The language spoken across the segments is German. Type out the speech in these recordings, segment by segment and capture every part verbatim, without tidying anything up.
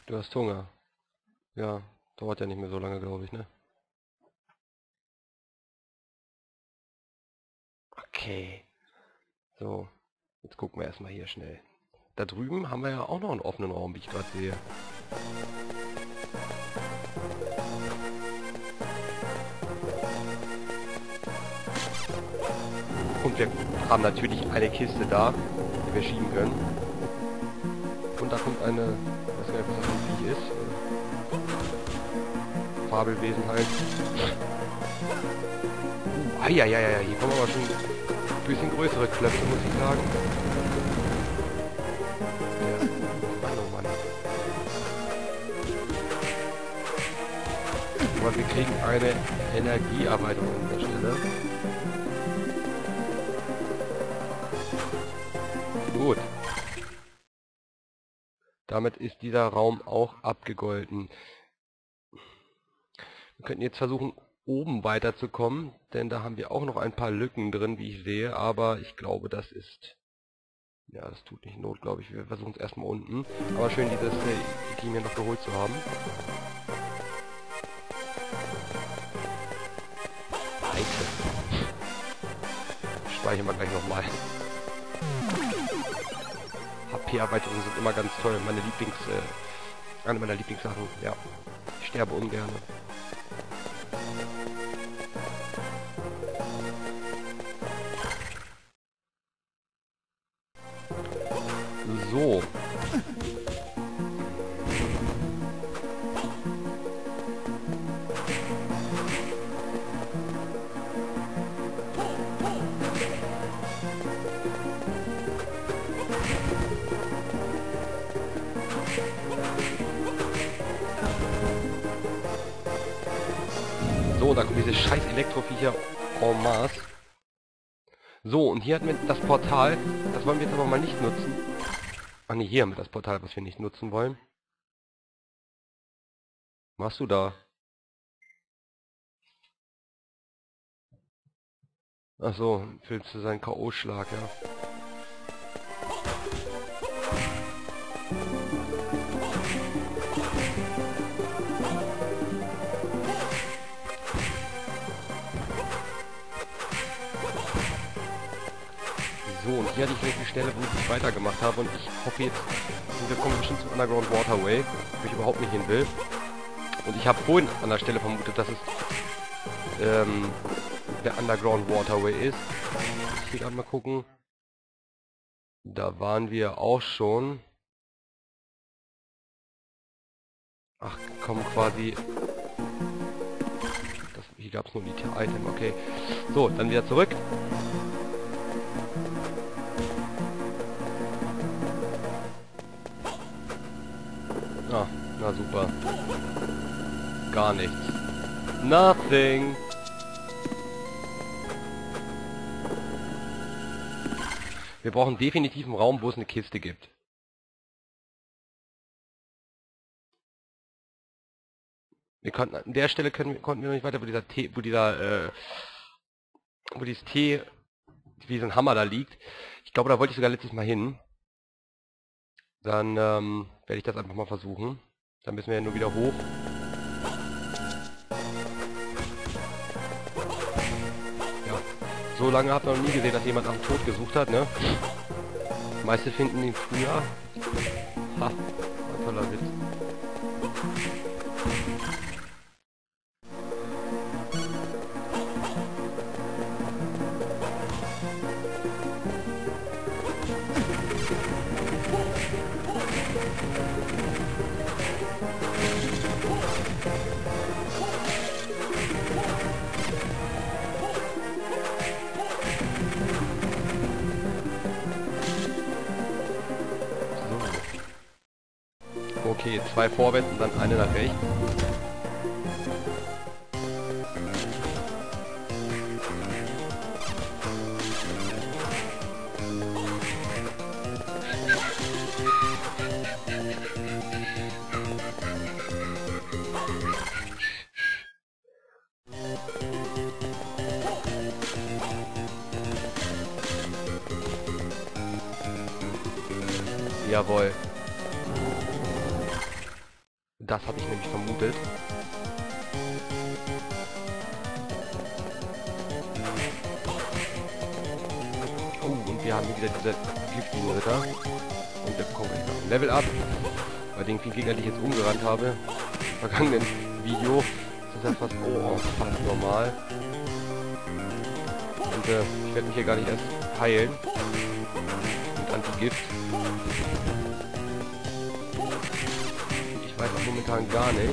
Du hast Hunger. Ja, dauert ja nicht mehr so lange, glaube ich, ne? Okay. So, jetzt gucken wir erstmal hier schnell. Da drüben haben wir ja auch noch einen offenen Raum, wie ich gerade sehe. Und wir haben natürlich eine Kiste da, die wir schieben können. Und da kommt eine, ich weiß gar nicht, was das für ein Vieh ist. Fabelwesen halt. Uh, eieieiei, hier kommen aber schon ein bisschen größere Klöpfe, muss ich sagen. Ja. Mann, oh Mann. Aber wir kriegen eine Energieerweiterung an der Stelle. Gut. Damit ist dieser Raum auch abgegolten. Wir könnten jetzt versuchen, oben weiterzukommen, denn da haben wir auch noch ein paar Lücken drin, wie ich sehe, aber ich glaube, das ist... Ja, das tut nicht Not, glaube ich. Wir versuchen es erstmal unten. Aber schön, dieses äh, Team hier noch geholt zu haben. Weite. Speichern wir gleich nochmal. H P-Erweiterungen sind immer ganz toll. Meine Lieblings... Äh, eine meiner Lieblingssachen, ja. Ich sterbe ungern. So. So, da kommen diese scheiß Elektroviecher en masse. So, und hier hatten wir das Portal. Das wollen wir jetzt aber mal nicht nutzen. Ach ne, hier haben wir das Portal, was wir nicht nutzen wollen. Was machst du da? Ach so, fühlst du seinen K O-Schlag, ja. So, und hier hatte ich die Stelle, wo ich nicht weitergemacht habe. Und ich hoffe jetzt, wir kommen bestimmt zum Underground Waterway, wo ich überhaupt nicht hin will. Und ich habe vorhin an der Stelle vermutet, dass es ähm, der Underground Waterway ist. Ich will gerade mal gucken. Da waren wir auch schon. Ach, kommen quasi... Das, hier gab es nur ein Item, okay. So, dann wieder zurück. Ah, na super. Gar nichts. Nothing. Wir brauchen definitiv einen Raum, wo es eine Kiste gibt. Wir konnten an der Stelle können, konnten wir noch nicht weiter, wo dieser T, wo dieser, äh, wo dieses T, wie so ein Hammer da liegt. Ich glaube, da wollte ich sogar letztes Mal hin. Dann ähm, werde ich das einfach mal versuchen. Dann müssen wir ja nur wieder hoch. Ja. So lange habt ihr noch nie gesehen, dass jemand nach dem Tod gesucht hat, ne? Die meisten finden ihn früher. Ha, ein toller Witz. Okay, zwei vorwärts und dann eine nach rechts. Jawohl. Das habe ich nämlich vermutet. Oh, und wir haben hier wieder diese Glückslinienritter. Und der bekommt gleich noch ein Level Up. Bei den vielen Gegnern, die ich jetzt umgerannt habe, im vergangenen Video, ist das ja fast, oh, fast normal. Und äh, ich werde mich hier gar nicht erst heilen. Mit Antigift. Ich weiß auch momentan gar nicht.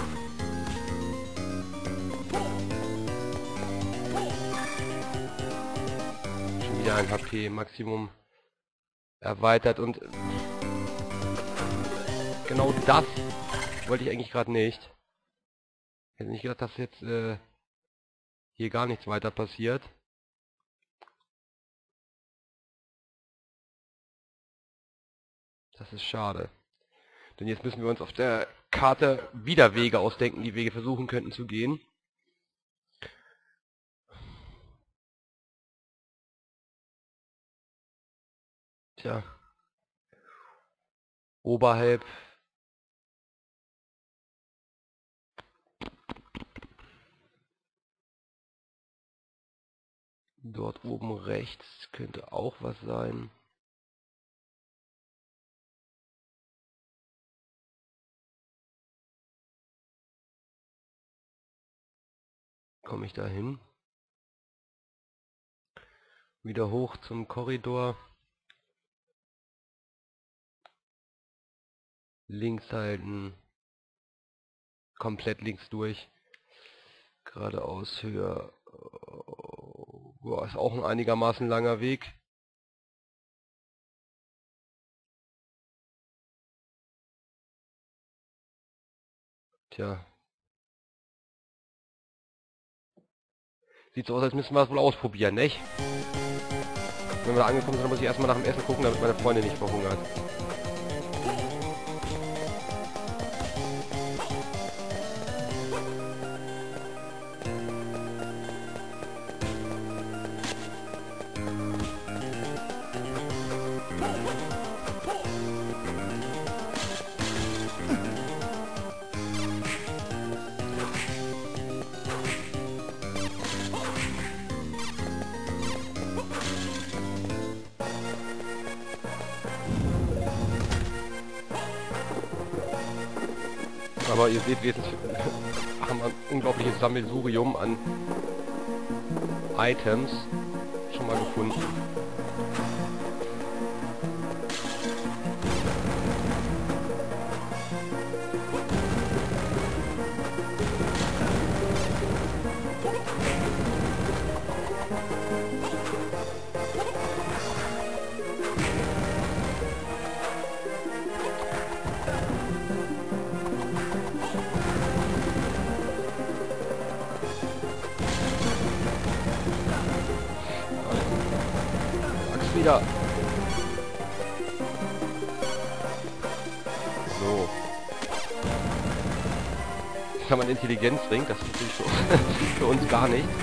Schon wieder ein H P Maximum erweitert und genau das wollte ich eigentlich gerade nicht. Ich hätte nicht gedacht, dass jetzt äh, hier gar nichts weiter passiert. Das ist schade. Denn jetzt müssen wir uns auf der Karte wieder Wege ausdenken, die Wege versuchen könnten zu gehen. Tja. Oberhalb. Dort oben rechts könnte auch was sein. Komme ich da hin? Wieder hoch zum Korridor. Links halten. Komplett links durch. Geradeaus höher. Ja, ist auch ein einigermaßen langer Weg. Tja. Sieht so aus, als müssen wir es wohl ausprobieren, nicht? Wenn wir da angekommen sind, dann muss ich erstmal nach dem Essen gucken, damit meine Freundin nicht verhungert. Aber ihr seht, wir haben ein unglaubliches Sammelsurium an Items schon mal gefunden. Wieder. So. Jetzt haben wir einen Intelligenzring, das ist natürlich für, für uns gar nicht.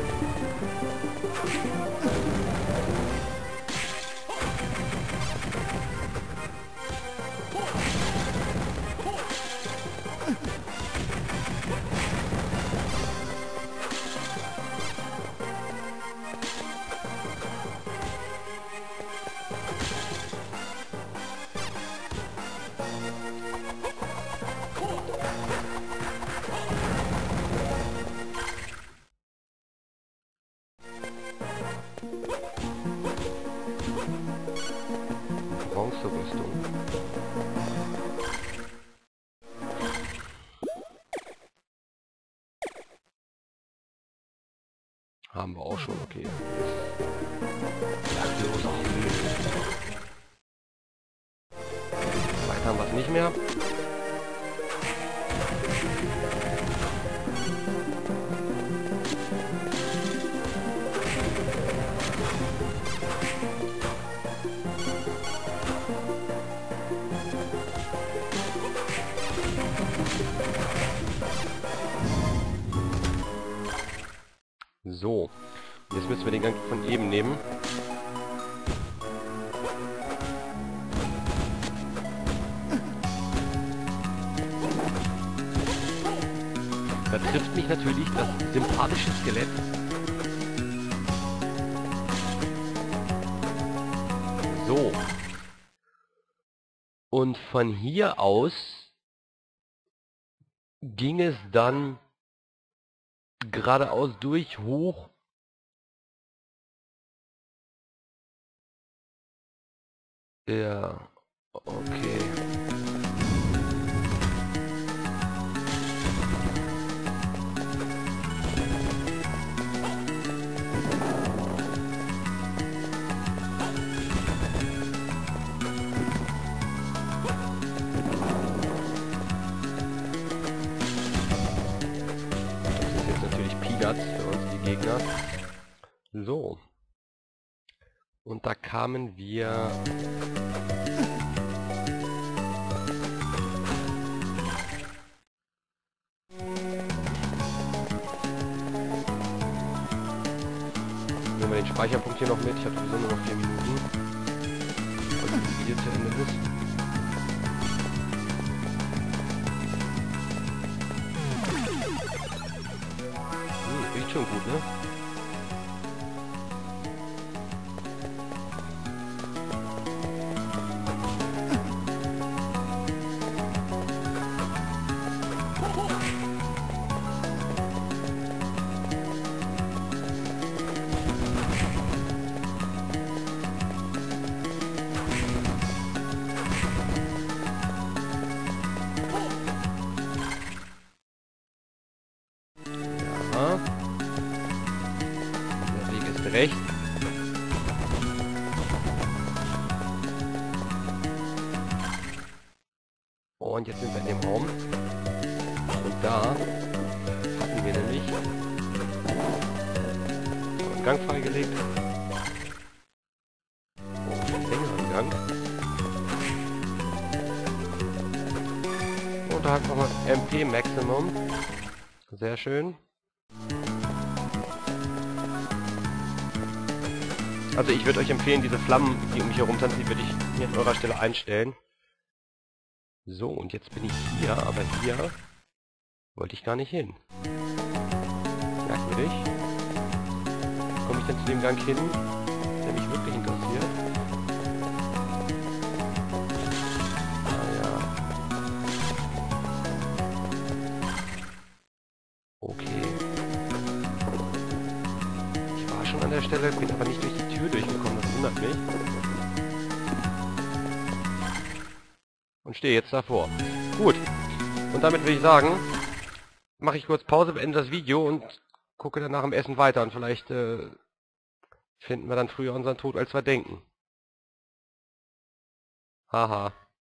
Bronzerüstung. Haben wir auch schon, okay. Weiter haben wir es nicht mehr. So, jetzt müssen wir den Gang von eben nehmen. trifft mich natürlich das sympathische Skelett. So. Und von hier aus ging es dann geradeaus durch, hoch. Ja, okay. Peanuts für uns, die Gegner. So. Und da kamen wir... Nehmen wir den Speicherpunkt hier noch mit. Ich habe sowieso nur noch vier Minuten. Und das Video zu Ende ist. Riecht schon gut, ne? Ja. Recht. Und jetzt sind wir in dem Raum. Und da hatten wir nämlich einen Gang freigelegt. Einen längeren Gang. Und da hat nochmal M P Maximum. Sehr schön. Also ich würde euch empfehlen, diese Flammen, die um mich herum tanzen, die würde ich hier an eurer Stelle einstellen. So, und jetzt bin ich hier, aber hier wollte ich gar nicht hin. Merkwürdig. Komme ich denn zu dem Gang hin, der mich wirklich interessiert? Ah ja. Okay. Ich war schon an der Stelle, bin aber nicht durch die Tür durchgekommen, das wundert mich. Und stehe jetzt davor. Gut. Und damit würde ich sagen, mache ich kurz Pause, beende das Video und gucke dann nach dem Essen weiter. Und vielleicht äh, finden wir dann früher unseren Tod, als wir denken. Haha.